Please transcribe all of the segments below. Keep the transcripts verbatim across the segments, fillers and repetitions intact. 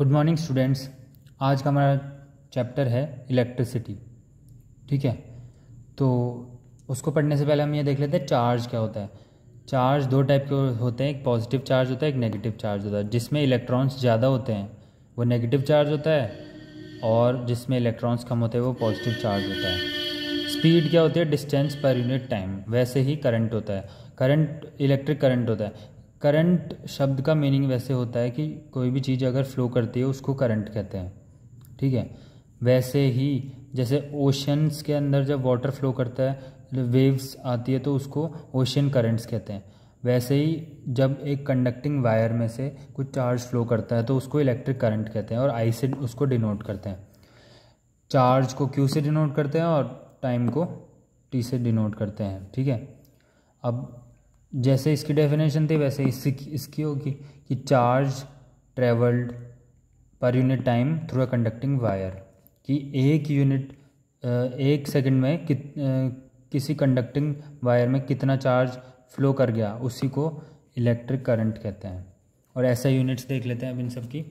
Good morning students. आज का हमारा चैप्टर है इलेक्ट्रिसिटी। ठीक है, तो उसको पढ़ने से पहले हम ये देख लेते हैं चार्ज क्या होता है। चार्ज दो टाइप के होते हैं, एक पॉजिटिव चार्ज होता है, एक नेगेटिव चार्ज होता है। जिसमें इलेक्ट्रॉन्स ज़्यादा होते हैं वो नेगेटिव चार्ज होता है, और जिसमें इलेक्ट्रॉन्स कम होते हैं वो पॉजिटिव चार्ज होता है। स्पीड क्या होती है? डिस्टेंस पर यूनिट टाइम। वैसे ही करंट होता है, करंट इलेक्ट्रिक करंट होता है। करंट शब्द का मीनिंग वैसे होता है कि कोई भी चीज़ अगर फ्लो करती है उसको करंट कहते हैं। ठीक है, वैसे ही जैसे ओशंस के अंदर जब वाटर फ्लो करता है, वेव्स आती है, तो उसको ओशन करंट्स कहते हैं। वैसे ही जब एक कंडक्टिंग वायर में से कुछ चार्ज फ्लो करता है तो उसको इलेक्ट्रिक करंट कहते हैं, और आई से उसको डिनोट करते हैं। चार्ज को क्यू से डिनोट करते हैं और टाइम को टी से डिनोट करते हैं। ठीक है, अब जैसे इसकी डेफिनेशन थी वैसे इसकी इसकी होगी कि charge travelled per unit time through a conducting wire, कि एक यूनिट एक सेकंड में कित किसी कंडक्टिंग वायर में कितना चार्ज फ्लो कर गया, उसी को इलेक्ट्रिक करंट कहते हैं। और ऐसा यूनिट्स देख लेते हैं अब इन सब की।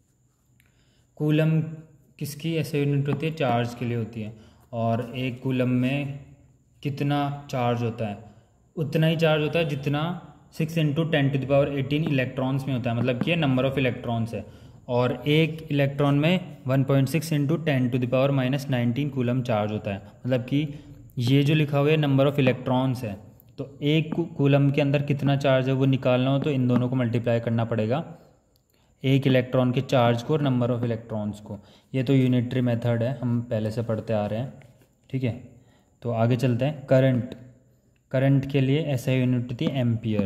कूलम किसकी ऐसे यूनिट होती है? चार्ज के लिए होती है। और एक कूलम में कितना चार्ज होता है? उतना ही चार्ज होता है जितना six into ten to the power eighteen electrons में होता है, मतलब कि ये नंबर ऑफ इलेक्ट्रॉन्स है। और एक इलेक्ट्रॉन में one point six into ten to the power minus nineteen coulomb charge होता है, मतलब कि ये जो लिखा हुआ है नंबर ऑफ इलेक्ट्रॉन्स है। तो एक कूलम के अंदर कितना चार्ज है वो निकालना हो तो इन दोनों को मल्टीप्लाई करना पड़ेगा, एक इलेक्ट्रॉन के चार्ज को और नंबर ऑफ इलेक्ट्रॉन्स को। ये तो यूनिटरी मेथड है, हम पहले से पढ़ते आ रहे हैं। ठीक है, तो आगे चलते हैं। करंट करंट के लिए ऐसा यूनिट होती है एम्पियर।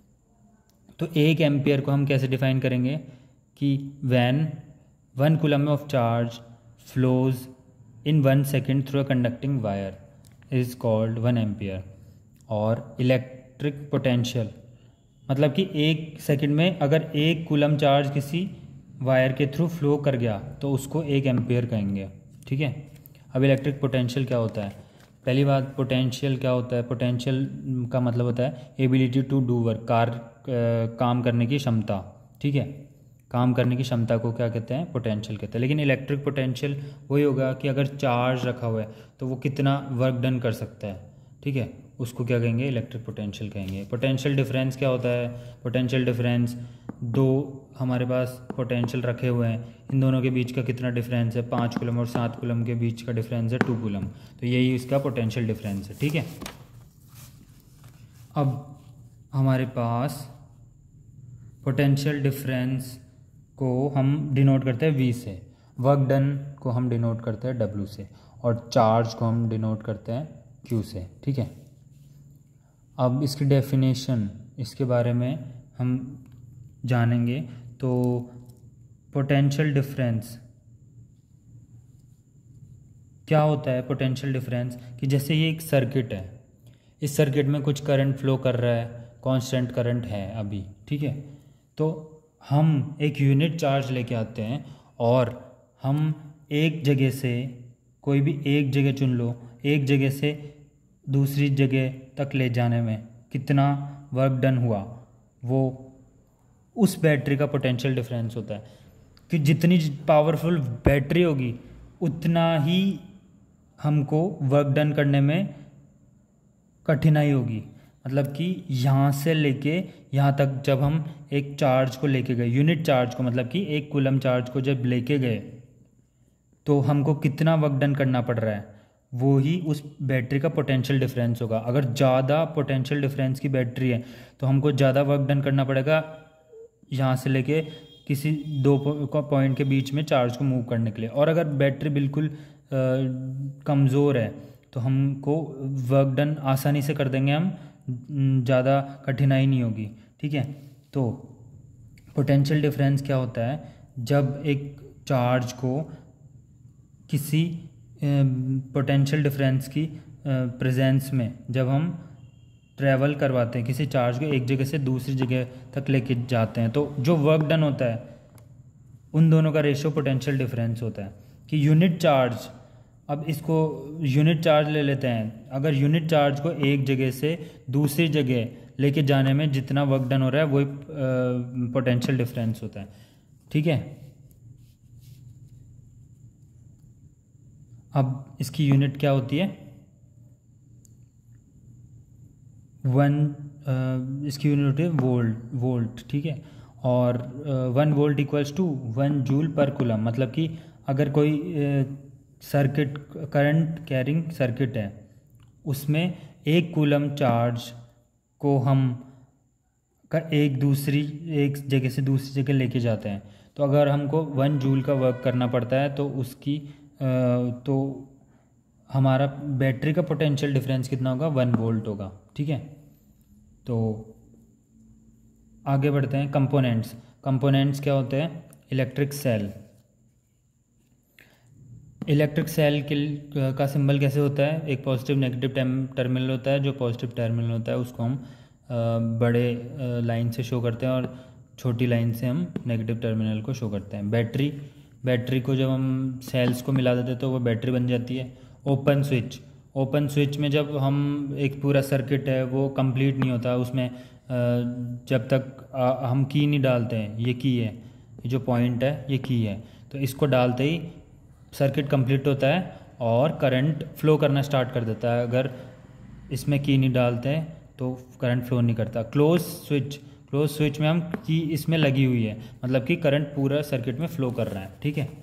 तो एक एम्पियर को हम कैसे डिफाइन करेंगे कि when one coulomb of charge flows in one second through a conducting wire is called one ampere. और इलेक्ट्रिक पोटेंशियल, मतलब कि एक सेकंड में अगर एक कूलम चार्ज किसी वायर के थ्रू फ्लो कर गया तो उसको एक एम्पियर कहेंगे। ठीक है, अब इलेक्ट्रिक पोटेंशियल क्या होता है? पहली बात, पोटेंशियल क्या होता है? पोटेंशियल का मतलब होता है एबिलिटी टू डू वर्क, कार्य काम करने की क्षमता। ठीक है, काम करने की क्षमता को क्या कहते हैं? पोटेंशियल कहते हैं। लेकिन इलेक्ट्रिक पोटेंशियल वही होगा कि अगर चार्ज रखा हुआ है तो वो कितना वर्क डन कर सकता है। ठीक है, उसको क्या कहेंगे? इलेक्ट्रिक पोटेंशियल कहेंगे। पोटेंशियल डिफरेंस क्या होता है? पोटेंशियल डिफरेंस, दो हमारे पास पोटेंशियल रखे हुए हैं, इन दोनों के बीच का कितना डिफरेंस है? पाँच कूलम और सात कूलम के बीच का डिफरेंस है टू कूलम। तो यही इसका पोटेंशियल डिफरेंस है। ठीक है, अब हमारे पास पोटेंशियल डिफरेंस को हम डिनोट करते हैं वी से, वर्क डन को हम डिनोट करते हैं डब्ल्यू से, और चार्ज को हम डिनोट करते हैं क्यू से। ठीक है, अब इसकी डेफिनेशन, इसके बारे में हम जानेंगे। तो पोटेंशियल डिफरेंस क्या होता है? पोटेंशियल डिफरेंस कि जैसे ये एक सर्किट है, इस सर्किट में कुछ करंट फ्लो कर रहा है, कांस्टेंट करंट है अभी। ठीक है, तो हम एक यूनिट चार्ज लेके आते हैं और हम एक जगह से, कोई भी एक जगह चुन लो, एक जगह से दूसरी जगह तक ले जाने में कितना वर्क डन हुआ, वो उस बैटरी का पोटेंशियल डिफरेंस होता है। कि जितनी पावरफुल बैटरी होगी उतना ही हमको वर्क डन करने में कठिनाई होगी। मतलब कि यहाँ से लेके यहाँ तक जब हम एक चार्ज को लेके गए, यूनिट चार्ज को, मतलब कि एक कूलम चार्ज को जब लेके गए तो हमको कितना वर्क डन करना पड़ रहा है, वो ही उस बैटरी का पोटेंशियल डिफरेंस होगा। अगर ज़्यादा पोटेंशियल डिफरेंस की बैटरी है तो हमको ज़्यादा वर्क डन करना पड़ेगा यहाँ से लेके किसी दो पॉइंट के बीच में चार्ज को मूव करने के लिए। और अगर बैटरी बिल्कुल कमज़ोर है तो हमको वर्क डन आसानी से कर देंगे हम, ज़्यादा कठिनाई नहीं होगी। ठीक है, तो पोटेंशियल डिफरेंस क्या होता है? जब एक चार्ज को किसी पोटेंशियल डिफरेंस की प्रेजेंस में जब हम ट्रैवल करवाते हैं, किसी चार्ज को एक जगह से दूसरी जगह तक लेके जाते हैं, तो जो वर्क डन होता है उन दोनों का रेशियो पोटेंशियल डिफरेंस होता है। कि यूनिट चार्ज, अब इसको यूनिट चार्ज ले लेते हैं, अगर यूनिट चार्ज को एक जगह से दूसरी जगह लेके जाने में जितना वर्क डन हो रहा है वही पोटेंशियल डिफरेंस होता है। ठीक है, अब इसकी यूनिट क्या होती है, वन इसकी यूनिट होती है वोल्ट वोल्ट ठीक है। और one volt equals to one joule per coulomb, मतलब कि अगर कोई सर्किट करंट कैरिंग सर्किट है उसमें एक कूलम चार्ज को हम का एक दूसरी एक जगह से दूसरी जगह लेके जाते हैं, तो अगर हमको वन जूल का वर्क करना पड़ता है तो उसकी तो हमारा बैटरी का पोटेंशियल डिफरेंस कितना होगा, वन वोल्ट होगा ठीक है। तो आगे बढ़ते हैं, कंपोनेंट्स। कंपोनेंट्स क्या होते हैं, इलेक्ट्रिक सेल। इलेक्ट्रिक सेल के का सिंबल कैसे होता है, एक पॉजिटिव नेगेटिव टर्मिनल होता है, जो पॉजिटिव टर्मिनल होता है उसको हम बड़े लाइन से शो करते हैं और छोटी लाइन से हम नेगेटिव टर्मिनल को शो करते हैं। बैटरी बैटरी को जब हम सेल्स को मिला देते हैं तो वो बैटरी बन जाती है। ओपन स्विच ओपन स्विच में जब हम एक पूरा सर्किट है वो कंप्लीट नहीं होता, उसमें जब तक हम की नहीं डालते हैं, ये की है, ये जो पॉइंट है ये की है, तो इसको डालते ही सर्किट कंप्लीट होता है और करंट फ्लो करना स्टार्ट कर देता है। अगर इसमें की नहीं डालते हैं तो करंट फ्लो नहीं करता। क्लोज स्विच क्लोज स्विच में हम की इसमें लगी हुई है, मतलब कि करंट पूरा सर्किट में फ्लो कर रहा है ठीक है।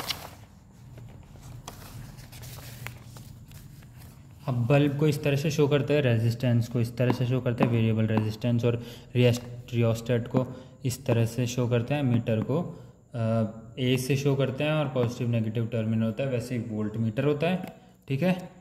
अब बल्ब को इस तरह से शो करते हैं, रेजिस्टेंस को इस तरह से शो करते हैं, वेरिएबल रेजिस्टेंस, और रियोस्टेट को इस तरह से शो करते हैं, मीटर को ए से शो करते हैं और पॉजिटिव नेगेटिव टर्मिनल होता है, वैसे ही वोल्ट मीटर होता है ठीक है।